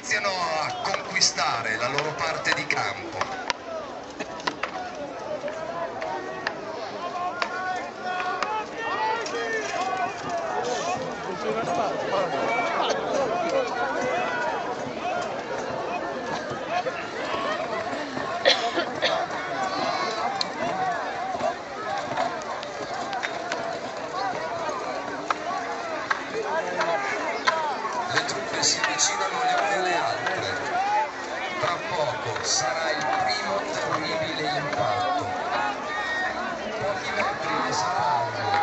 iniziano a conquistare la loro parte di campo. Le truppe si avvicinano le une alle altre. Tra poco sarà il primo terribile impatto. Pochi metri ne saranno.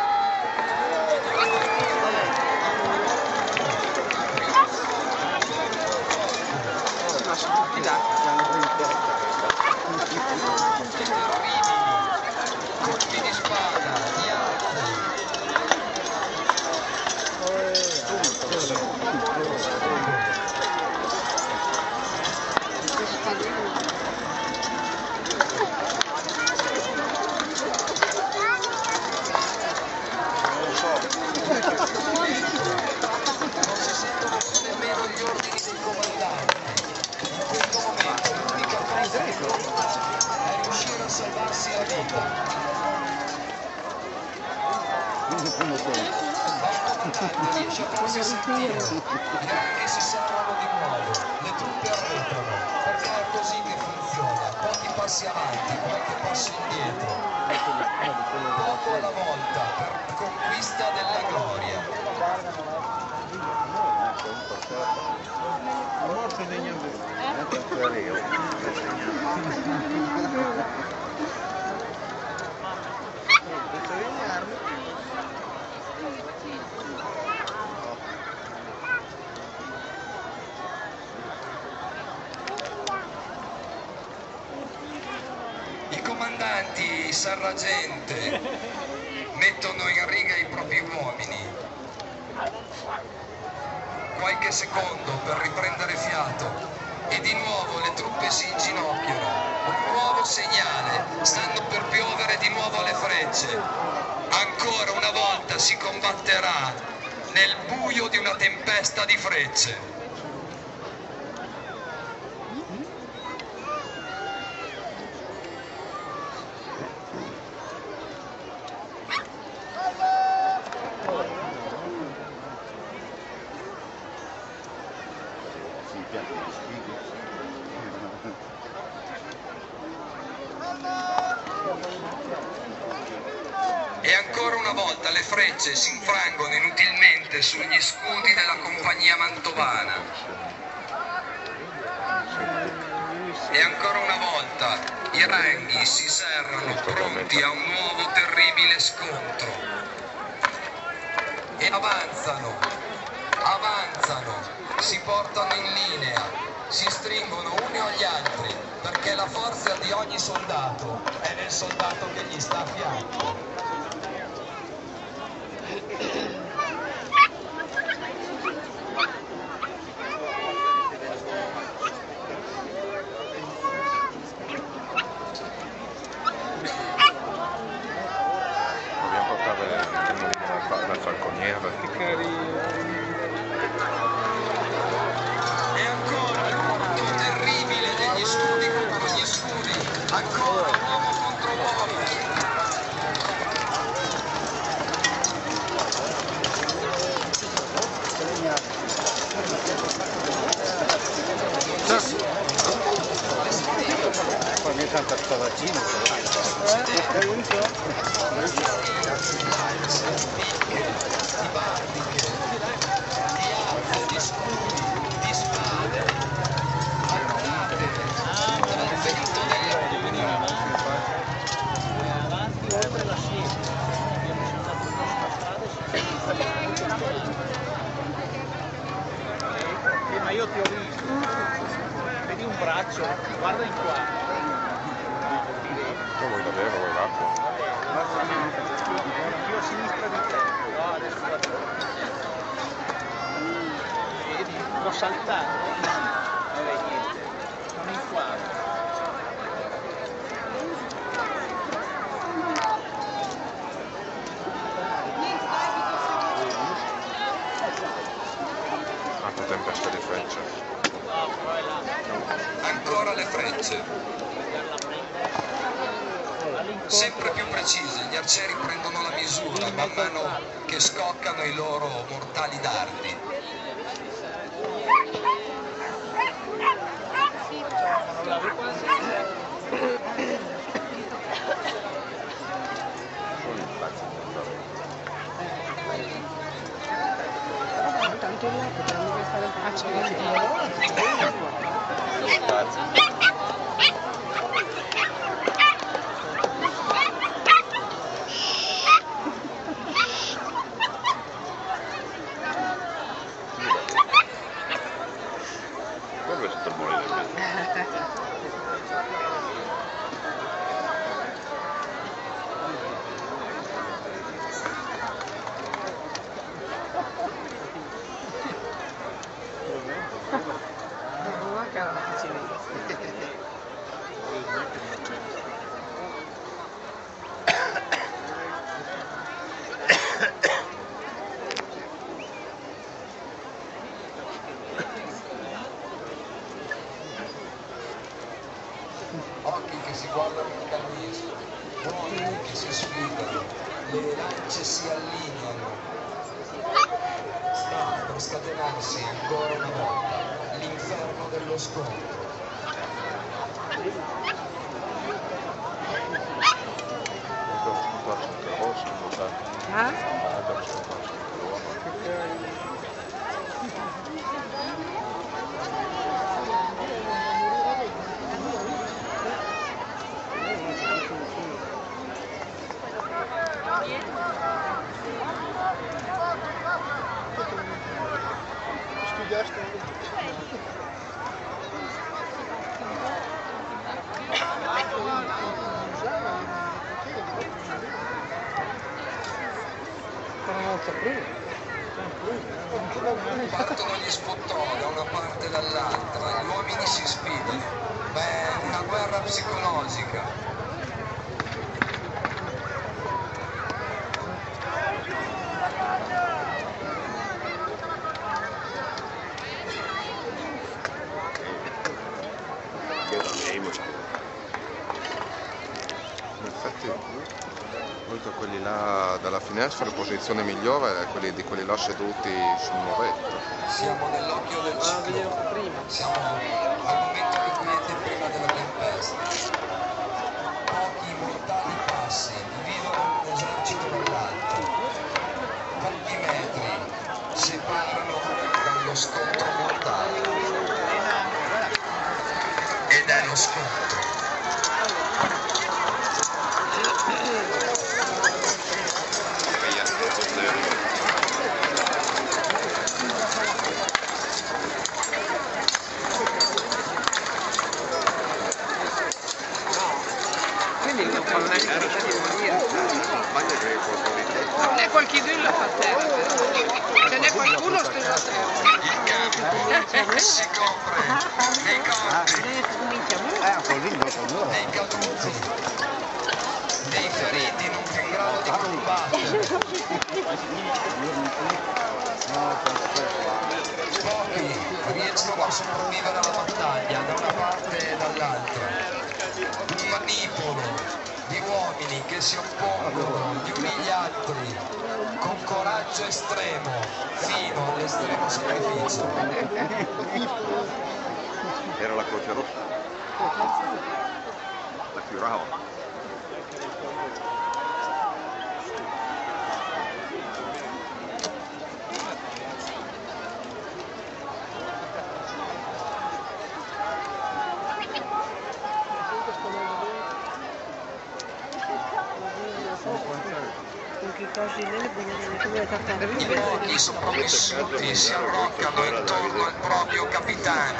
Colpi di spada, di arco. Non si sentono più nemmeno gli ordini dei comandanti. In questo momento l'unica cosa che conta è riuscire a salvarsi la vita. Il comandante riesce a farsi sentire, gli archi si serrano di nuovo, le truppe arretrano, perché è così che funziona, pochi passi avanti, qualche passo indietro, poco alla volta per conquista della gloria. I comandanti serragente mettono in riga i propri uomini. Qualche secondo per riprendere fiato e di nuovo le truppe si inginocchiano. Un nuovo segnale, stanno per piovere di nuovo le frecce. Ancora una volta si combatterà nel buio di una tempesta di frecce. E ancora una volta le frecce si infrangono inutilmente sugli scudi della compagnia mantovana. E ancora una volta i ranghi si serrano pronti a un nuovo terribile scontro. E avanzano, si portano in linea, si stringono uni agli altri, perché la forza di ogni soldato è nel soldato che gli sta a fianco. Dobbiamo portare la falconiera. E ancora l'urto terribile degli scudi contro gli scudi, ancora uomo contro uomo. Ogni tanto spadaccino. Hai visto? Di barbiche, di arco, di scudi, di spade, armate dal vento della avanti oltre la scia, abbiamo saltato questa strada e ma io ti ho visto, vedi un braccio, guarda in qua. Tu vuoi davvero, vuoi l'acqua? Io a sinistra di te, no adesso guarda. Vedi, l'ho saltato, niente, non in quadro. Tempesta di frecce. ora le frecce. Sempre più precise, gli arcieri prendono la misura man mano che scoccano i loro mortali dardi. Tanto là potremmo restare a Dovreste morire. una cara vicino. Occhi che si guardano in cammino, uomini che si sfidano, le lance si allineano. Sta per scatenarsi ancora una volta l'inferno dello scontro. Partono gli spottoni da una parte e dall'altra, gli uomini si sfidano. Beh, è una guerra psicologica. In effetti, oltre a quelli là dalla finestra, la posizione migliore è quelli di quelli là seduti sul muretto. Siamo nell'occhio del ciclone, siamo al momento di quiete prima della tempesta. Pochi mortali passi dividono un esercito dall'altro. Pochi metri separano dallo scontro mortale. Ed è lo scontro. Quindi non fa mai finita di morire. Non è qualcuno la fa terra, ce n'è qualcuno steso a terra. Il campo si copre nei corpi, nei caduti, dei feriti non più in grado di combattere. Pochi riescono a sopravvivere alla battaglia da una parte e dall'altra. Un manipolo di uomini che si oppongono gli uni agli altri con coraggio estremo fino all'estremo sacrificio. Era la Croce Rossa. La chiurava. I pochi sopravvissuti si arroccano intorno al proprio capitano.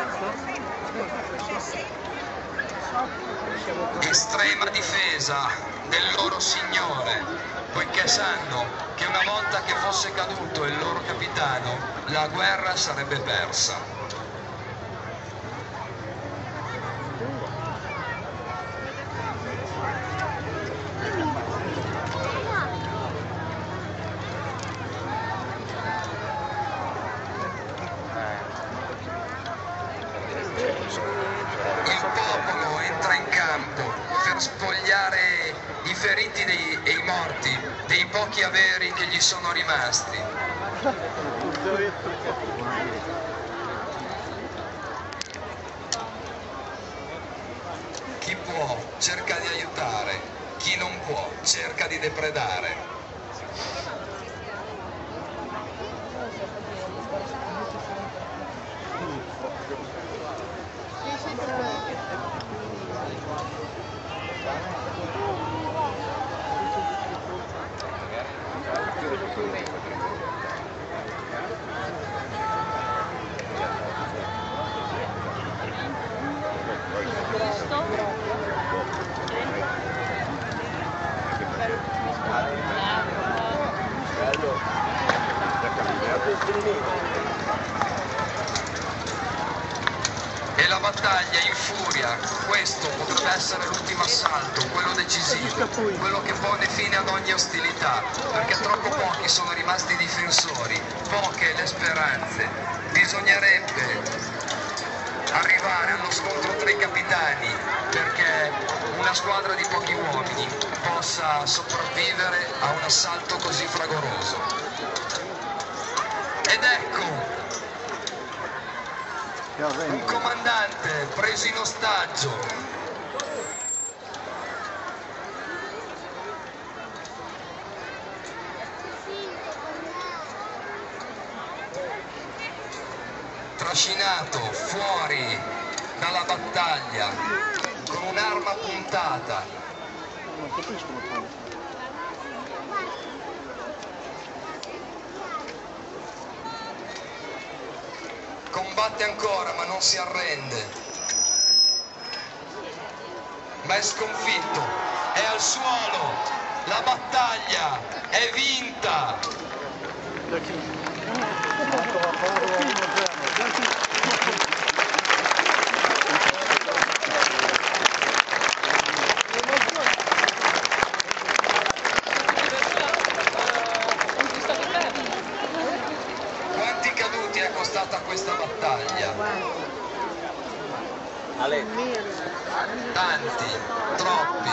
Estrema difesa del loro signore, poiché sanno che una volta che fosse caduto il loro capitano, la guerra sarebbe persa. pochi averi che gli sono rimasti. Chi può cerca di aiutare, chi non può cerca di depredare. E la battaglia infuria. Questo potrebbe essere l'ultimo assalto, quello decisivo, quello che pone fine ad ogni ostilità, perché troppo pochi sono rimasti difensori, poche le speranze. Bisognerebbe arrivare allo scontro tra i capitani perché una squadra di pochi uomini possa sopravvivere a un assalto così fragoroso. Ed ecco un comandante preso in ostaggio. Trascinato fuori dalla battaglia con un'arma puntata. Combatte ancora ma non si arrende. Ma è sconfitto, è al suolo, la battaglia è vinta. Quanti caduti è costata questa battaglia? Tanti, troppi.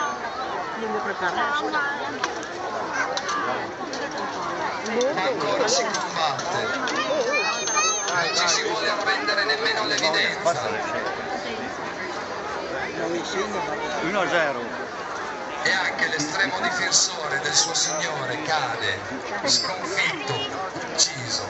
Ma ancora si combatte. Non ci si vuole arrendere nemmeno all'evidenza. 1-0. E anche l'estremo difensore del suo signore cade, sconfitto, ucciso.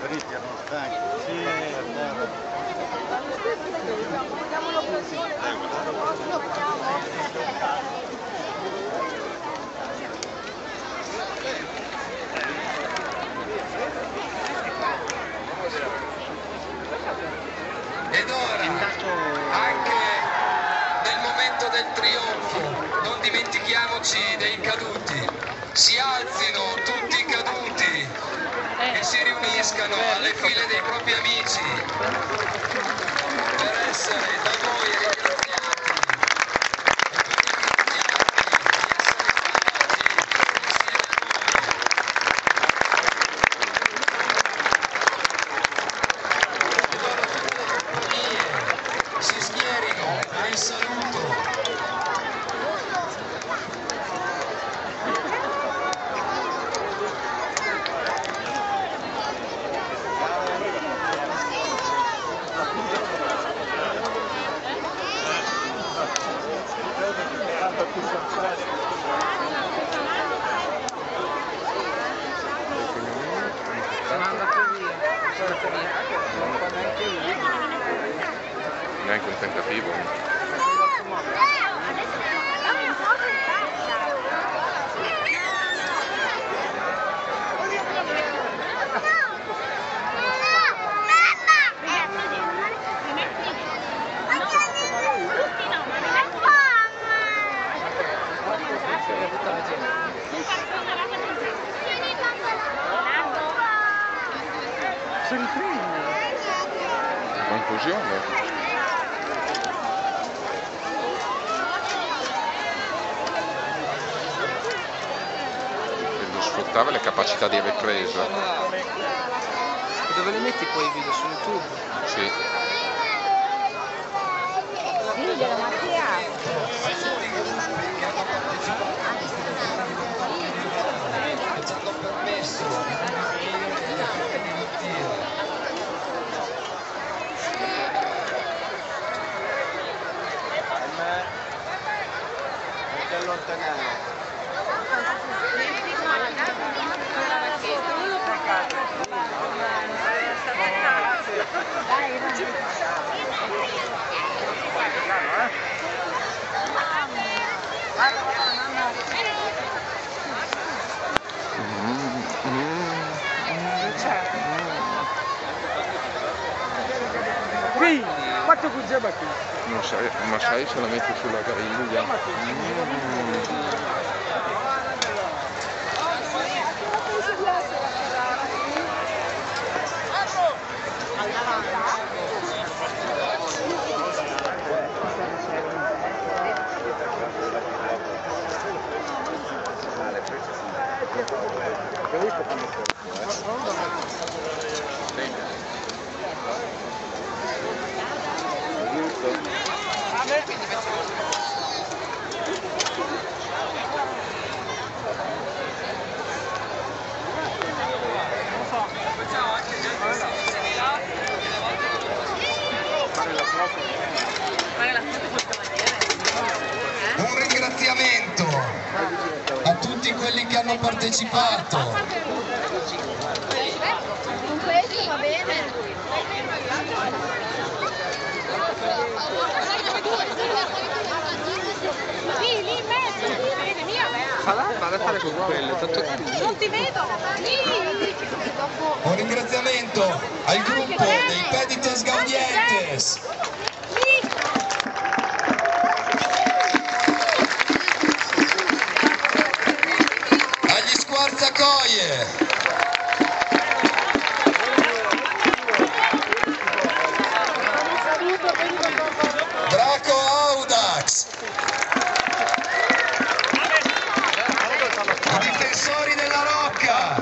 Ed ora, anche nel momento del trionfo, non dimentichiamoci dei caduti. Si alzino tutti i caduti e si riuniscano alle file dei propri amici per essere da voi ringraziati e per si schierino in saluto. Neanche un tentativo. Conclusione. Sfruttava le capacità di ripresa. Dove li metti poi i video? Su YouTube? Sì. Diglielo Mattia. Quindi, quanto cucciava qui? Ma sai se la metti sulla griglia? Un ringraziamento a tutti quelli che hanno partecipato. Con questo va bene. Lì, lì in mezzo, vedi, via. Vado a fare con quello, tanto Non ti vedo. Lì. Un ringraziamento al gruppo dei Pedites Gaudientes. Agli Squarzacoie. Draco Audax. I difensori della Rocca.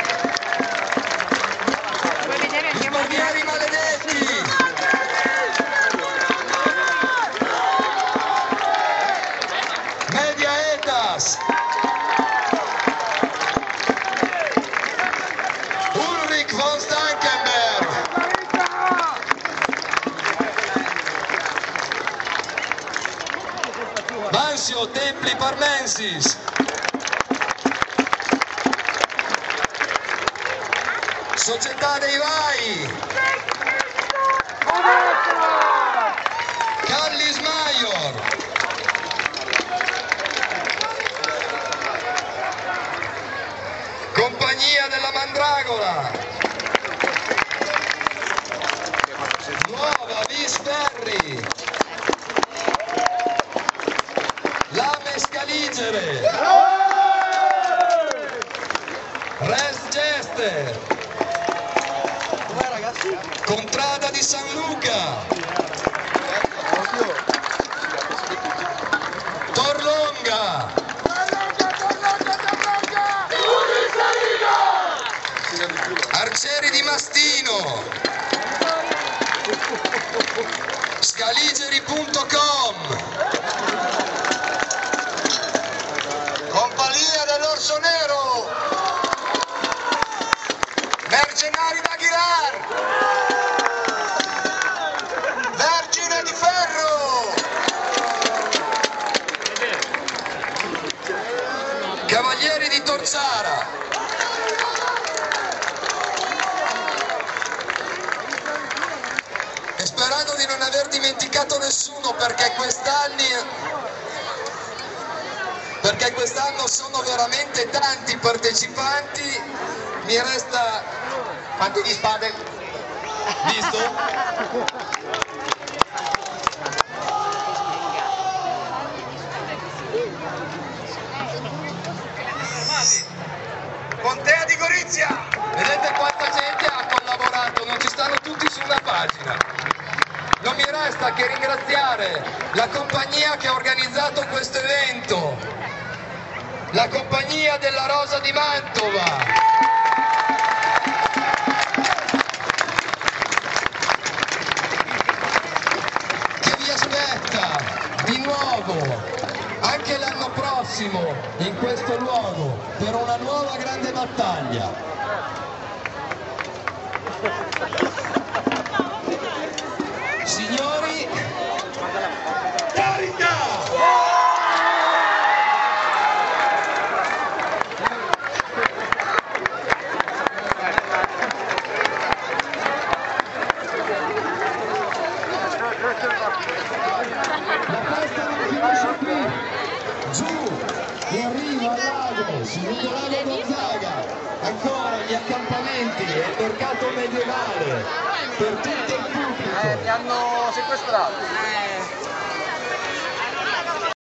I Barbieri Maledetti. Media Etas. Ulrich von Stankenberg. Mansio Templi Parmensis. Società dei Vai. Callis Maior. Compagnia della Mandragola. Nuova Vis Ferri. Lame Scaligere. Res Gester. Contrada di San Luca. Torlonga. Arcieri di Mastino. Scaligeri.com. Compagnia dell'Orso Nero. Mercenari d'Aguilar. Vergine di Ferro. Cavalieri di Torzara. E sperando di non aver dimenticato nessuno perché quest'anno sono veramente tanti partecipanti, mi resta... Quanti di spade? Visto? Contea di Gorizia! Vedete quanta gente ha collaborato, non ci stanno tutti su una pagina. Non mi resta che ringraziare la compagnia che ha organizzato questo evento, la compagnia della Rosa di Mantova. Che vi aspetta di nuovo anche l'anno prossimo in questo luogo per una nuova grande battaglia. Signori, carità! vicino al lago, sul lago Gonzaga, ancora gli accampamenti e il mercato medievale per tutto il pubblico. Mi hanno sequestrato.